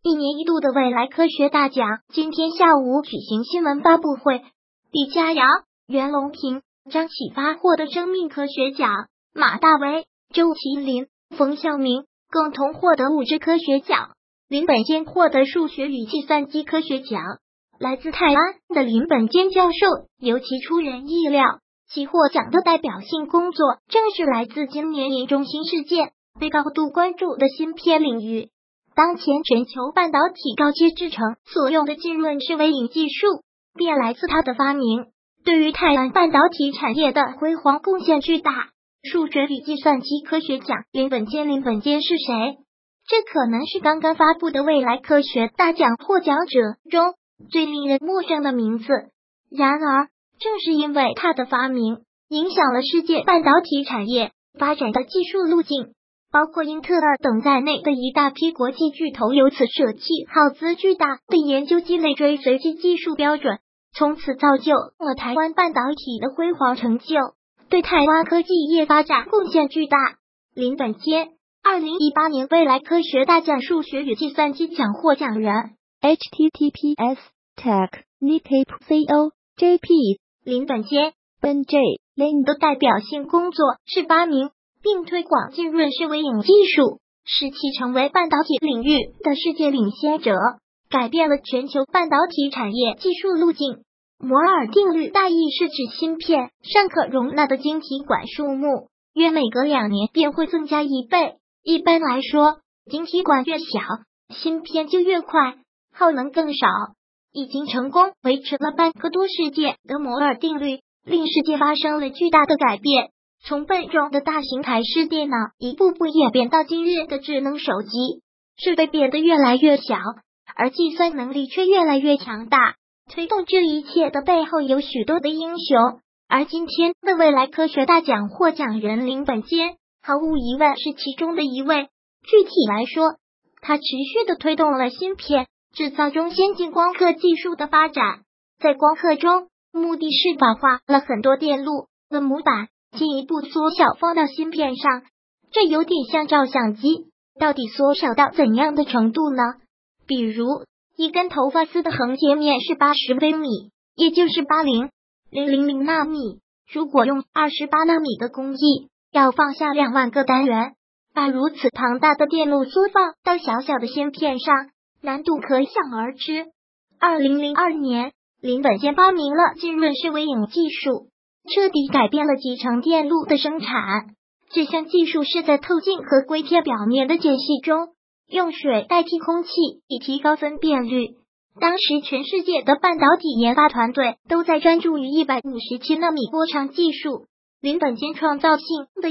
一年一度的未来科学大奖今天下午举行新闻发布会，李佳瑶、袁隆平、张启发获得生命科学奖，马大为、周麒麟、冯孝明共同获得物质科学奖，林本坚获得数学与计算机科学奖。来自台湾的林本坚教授尤其出人意料，其获奖的代表性工作正是来自今年一中新事件被高度关注的芯片领域。当前全球半导体高阶制程所用的浸润式微影技术便来自他的发明，对于台湾半导体产业的辉煌贡献巨大。数学与计算机科学奖林本坚是谁？这可能是刚刚发布的未来科学大奖获奖者中最令人陌生的名字。然而正是因为他的发明，影响了世界半导体产业发展的技术路径，包括英特尔等在内的一大批国际巨头由此舍弃耗资巨大的研究积累，追随其技术标准，从此造就了台湾半导体的辉煌成就，对台湾科技业发展贡献巨大。林本坚2018年未来科学大奖数学与计算机奖获奖人 https://tech.nipco.jp 林本坚 Lin 的代表性工作是发明并推广浸润式微影技术，使其成为半导体领域的世界领先者，改变了全球半导体产业技术路径。摩尔定律大意是指芯片上可容纳的晶体管数目约每隔2年便会增加1倍。一般来说，晶体管越小，芯片就越快，耗能更少。已经成功维持了半个多世纪的摩尔定律，令世界发生了巨大的改变。从笨重的大型台式电脑一步步演变到今日的智能手机，设备变得越来越小，而计算能力却越来越强大。推动这一切的背后有许多的英雄，而今天的未来科学大奖获奖人林本坚毫无疑问是其中的一位。具体来说，他持续的推动了芯片制造中先进光刻技术的发展。在光刻中，目的是把化了很多电路的模板进一步缩小放到芯片上，这有点像照相机，到底缩小到怎样的程度呢？比如一根头发丝的横截面是80微米，也就是80000纳米。如果用28纳米的工艺，要放下2万个单元，把如此庞大的电路缩放到小小的芯片上，难度可想而知。2002年，林本坚发明了浸润式微影技术，彻底改变了集成电路的生产。这项技术是在透镜和硅贴表面的间隙中用水代替空气，以提高分辨率。当时全世界的半导体研发团队都在专注于157纳米波长技术，林本坚创造性的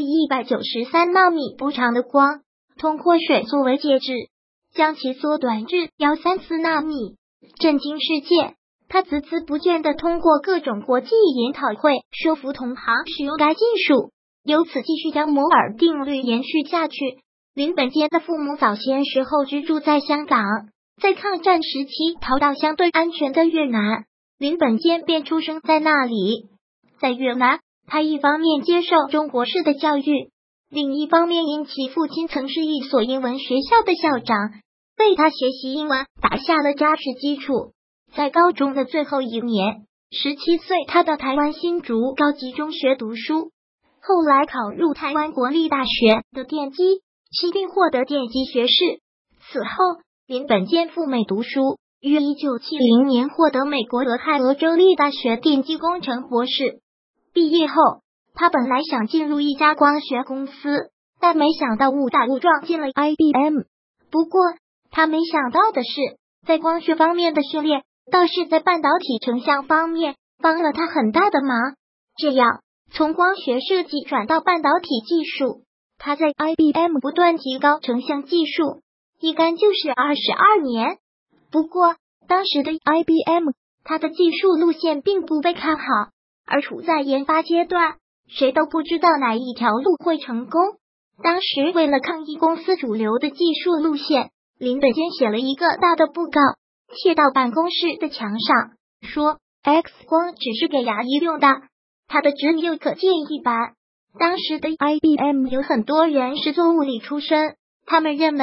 193纳米波长的光，通过水作为介质，将其缩短至134纳米，震惊世界。他孜孜不倦地通过各种国际研讨会说服同行使用该技术，由此继续将摩尔定律延续下去。林本坚的父母早先时候居住在香港，在抗战时期逃到相对安全的越南，林本坚便出生在那里。在越南，他一方面接受中国式的教育，另一方面因其父亲曾是一所英文学校的校长，为他学习英文打下了扎实基础。在高中的最后1年，17岁他到台湾新竹高级中学读书，后来考入台湾国立大学的电机系，并获得电机学士。此后，林本坚赴美读书，于1970年获得美国俄亥俄州立大学电机工程博士。毕业后，他本来想进入一家光学公司，但没想到误打误撞进了 IBM。不过，他没想到的是，在光学方面的训练倒是在半导体成像方面帮了他很大的忙。这样，从光学设计转到半导体技术，他在 IBM 不断提高成像技术，一干就是22年。不过，当时的 IBM， 它的技术路线并不被看好，而处在研发阶段，谁都不知道哪一条路会成功。当时为了抗议公司主流的技术路线，林本坚写了一个大的布告，贴到办公室的墙上，说 X 光只是给牙医用的，它的只有可见一斑。当时的 IBM 有很多人是做物理出身，他们认为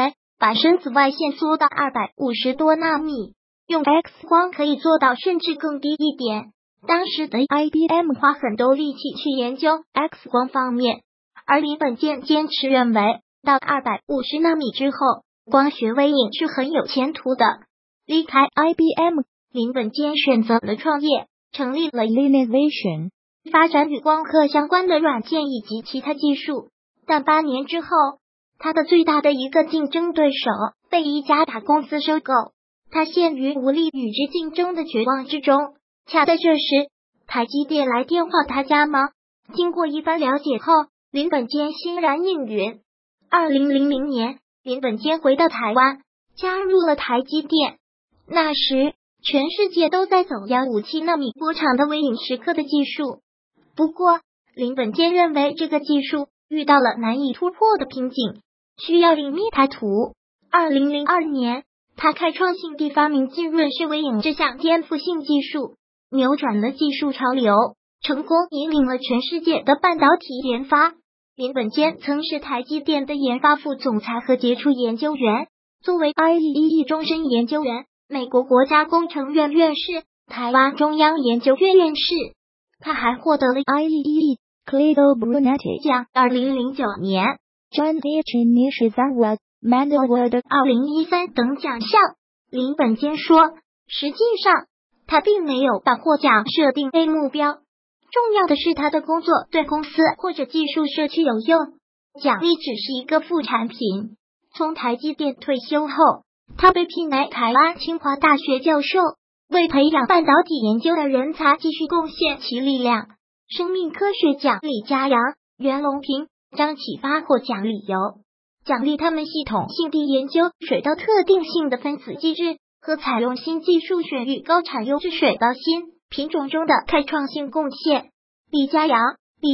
把深紫外线缩到250多纳米，用 X 光可以做到甚至更低一点。当时的 IBM 花很多力气去研究 X 光方面，而林本坚坚持认为，到250纳米之后，光学微影是很有前途的。离开 IBM， 林本坚选择了创业，成立了 Linevision， 发展与光刻相关的软件以及其他技术。但8年之后，他的最大的一个竞争对手被一家大公司收购，他陷于无力与之竞争的绝望之中。恰在这时，台积电来电话他家吗？经过一番了解后，林本坚欣然应允。2000年，林本坚回到台湾，加入了台积电。那时，全世界都在走157纳米波长的微影时刻的技术。不过，林本坚认为这个技术遇到了难以突破的瓶颈，需要隐秘台图。2002年，他开创性地发明浸润式微影这项颠覆性技术，扭转了技术潮流，成功引领了全世界的半导体研发。林本坚曾是台积电的研发副总裁和杰出研究员，作为 IEEE 终身研究员、美国国家工程院院士、台湾中央研究院院士。他还获得了 IEEE Clio Brunetti 奖2009年、John H. Nishizawa Medal Award 2013等奖项。林本坚说，实际上他并没有把获奖设定为目标，重要的是他的工作对公司或者技术社区有用，奖励只是一个副产品。从台积电退休后，他被聘为台湾清华大学教授，为培养半导体研究的人才继续贡献其力量。生命科学奖李嘉洋、袁隆平、张启发获奖理由，奖励他们系统性地研究水稻特定性的分子机制和采用新技术选育高产优质水稻新品种中的开创性贡献。李嘉洋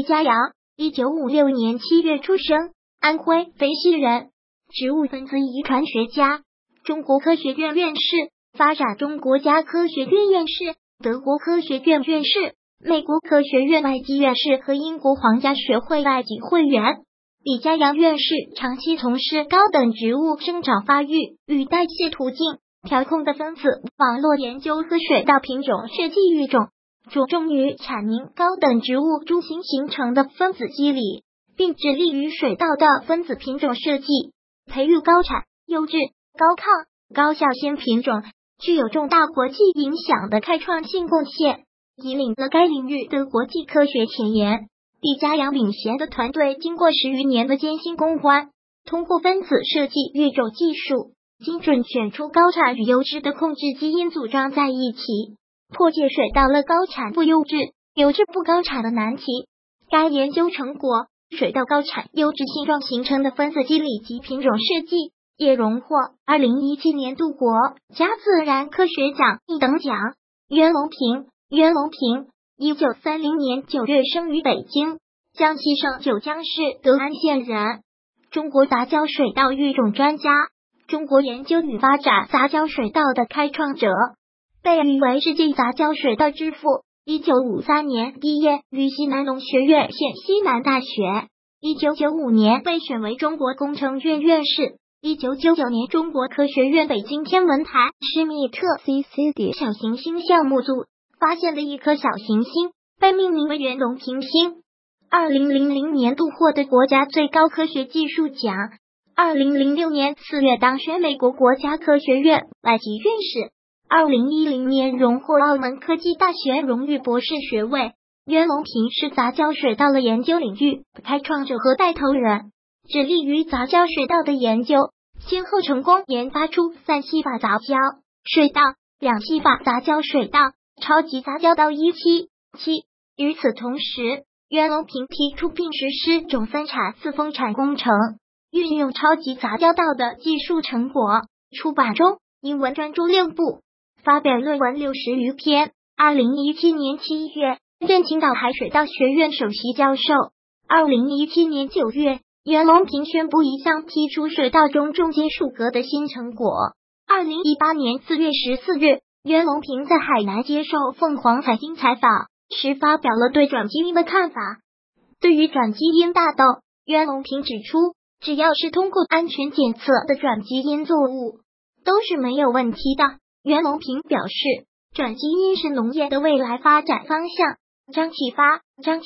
1956年7月出生，安徽肥西人，植物分子遗传学家，中国科学院院士，发展中国家科学院院士，德国科学院院士，美国科学院外籍院士和英国皇家学会外籍会员。李嘉洋院士长期从事高等植物生长发育与代谢途径调控的分子网络研究和水稻品种设计育种，着重于阐明高等植物株型形成的分子机理，并致力于水稻的分子品种设计，培育高产、优质、高抗、高效新品种，具有重大国际影响的开创性贡献，引领了该领域的国际科学前沿。李嘉洋领衔的团队经过10余年的艰辛攻关，通过分子设计育种技术，精准选出高产与优质的控制基因组装在一起，破解水稻了高产不优质、优质不高产的难题。该研究成果，水稻高产优质性状形成的分子机理及品种设计，也荣获2017年度国家自然科学奖1等奖。袁隆平1930年9月生于北京，江西省九江市德安县人，中国杂交水稻育种专家，中国研究与发展杂交水稻的开创者，被誉为世界杂交水稻之父。1953年毕业于西南农学院县西南大学，1995年被选为中国工程院院士。1999年，中国科学院北京天文台施密特 CCD 小行星项目组发现了一颗小行星，被命名为袁隆平星。2000年度获得国家最高科学技术奖。2006年4月当选美国国家科学院外籍院士。2010年荣获澳门科技大学荣誉博士学位。袁隆平是杂交水稻的研究领域开创者和带头人，致力于杂交水稻的研究，先后成功研发出3系法杂交水稻、2系法杂交水稻、超级杂交稻177。与此同时，袁隆平提出并实施种3产4丰产工程，运用超级杂交稻的技术成果，出版中英文专著6部，发表论文60余篇。2017年7月，任青岛海水稻学院首席教授。2017年9月，袁隆平宣布一项提出水稻中重金属镉的新成果。2018年4月14日，袁隆平在海南接受凤凰财经采访时发表了对转基因的看法。对于转基因大豆，袁隆平指出， 只要是通过安全检测的转基因作物，都是没有问题的。袁隆平表示，转基因是农业的未来发展方向。张启发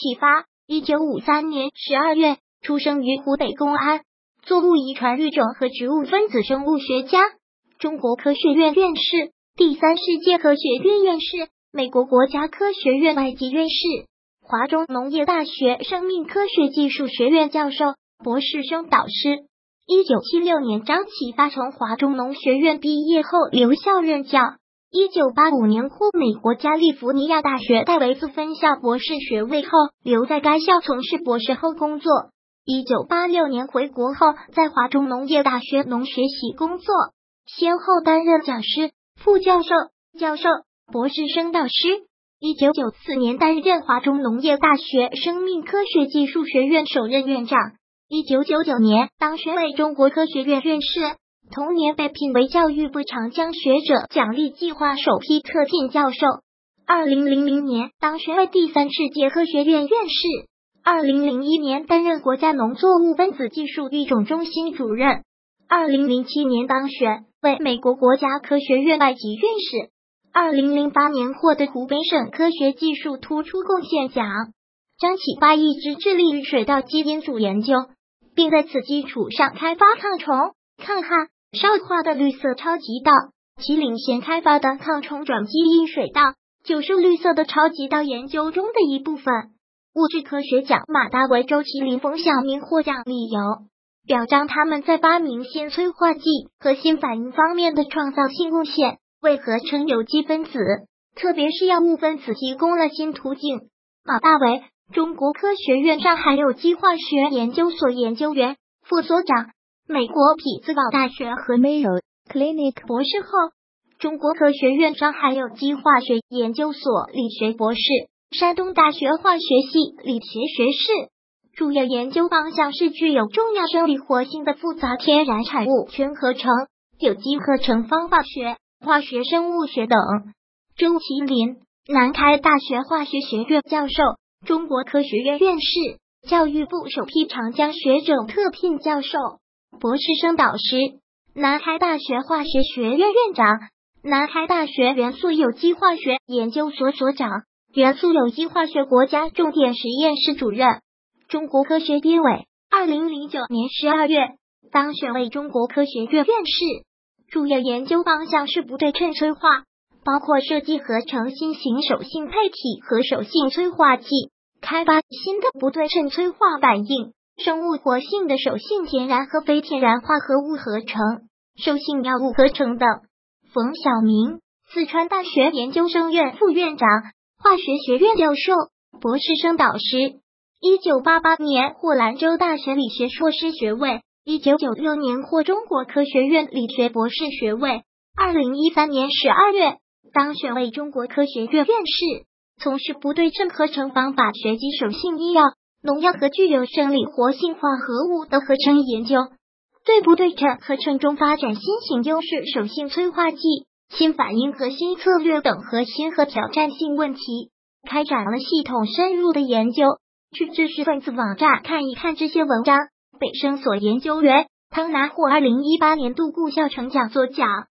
，1953年12月出生于湖北公安，作物遗传育种和植物分子生物学家，中国科学院院士，第三世界科学院院士，美国国家科学院外籍院士，华中农业大学生命科学技术学院教授、博士生导师。1976年，张启发从华中农学院毕业后留校任教。1985年获美国加利福尼亚大学戴维斯分校博士学位后，留在该校从事博士后工作。1986年回国后，在华中农业大学农学系工作，先后担任讲师、副教授、教授、博士生导师。1994年担任华中农业大学生命科学技术学院首任院长。1999年当选为中国科学院院士，同年被聘为教育部长江学者奖励计划首批特聘教授。2000年当选为第三世界科学院院士。2001年担任国家农作物分子技术育种中心主任。2007年当选为美国国家科学院外籍院士。2008年获得湖北省科学技术突出贡献奖。张启发一直致力于水稻基因组研究，并在此基础上开发抗虫、抗旱、少化的绿色超级稻。其领先开发的抗虫转基因水稻就是绿色的超级稻研究中的一部分。物质科学奖马大为、周麒麟、冯晓明获奖理由，表彰他们在发明新催化剂和新反应方面的创造性贡献，为合成有机分子，特别是药物分子提供了新途径。马大为，中国科学院上海有机化学研究所研究员、副所长，美国匹兹堡大学和 Mayo Clinic 博士后，中国科学院上海有机化学研究所理学博士，山东大学化学系理学学士。主要研究方向是具有重要生理活性的复杂天然产物全合成、有机合成方法学、化学生物学等。周麒麟，南开大学化学学院教授，中国科学院院士，教育部首批长江学者特聘教授、博士生导师，南开大学化学学院院长，南开大学元素有机化学研究所所长，元素有机化学国家重点实验室主任。中国科学编委，2009年12月当选为中国科学院院士，主要研究方向是不对称催化，包括设计合成新型手性配体和手性催化剂，开发新的不对称催化反应，生物活性的手性天然和非天然化合物合成，手性药物合成等。冯晓明，四川大学研究生院副院长，化学学院教授，博士生导师。1988年获兰州大学理学硕士学位，1996年获中国科学院理学博士学位。2013年12月当选为中国科学院院士，从事不对称合成方法学及手性医药、农药和具有生理活性化合物的合成研究，对不对称合成中发展新型优势手性催化剂、新反应和新策略等核心和挑战性问题，开展了系统深入的研究。去知识分子网站看一看这些文章。北生所研究员汤拿获2018年度顾校成讲座奖。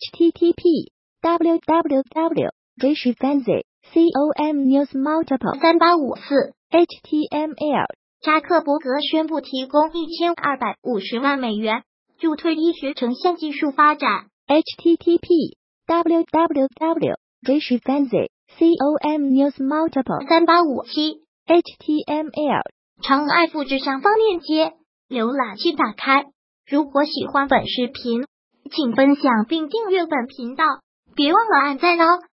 http://www.com/newsmultiple3854 html。 扎克伯格宣布提供1250万美元助推医学成像技术发展。 http://www.com/newsmultiple3857 html。 长按复制上方链接，浏览器打开。如果喜欢本视频，请分享并订阅本频道，别忘了按赞哦。